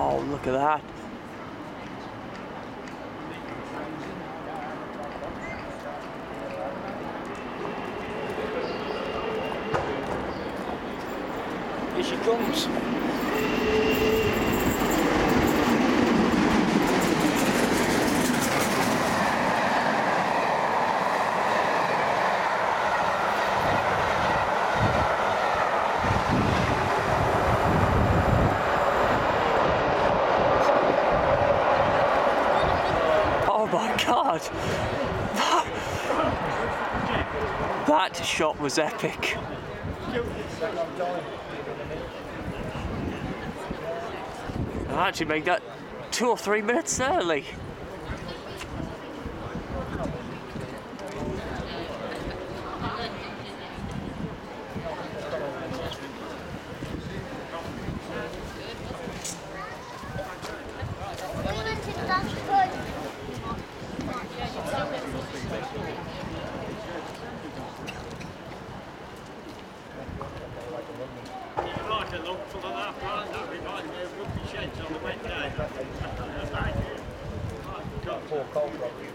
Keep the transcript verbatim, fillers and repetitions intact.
Oh, look at that. Here she comes. Oh my God! That shot was epic. I actually made that two or three minutes early. Like a lump full of that, right? That reminds me of rugby sheds on the wet day. Got four cold rocks.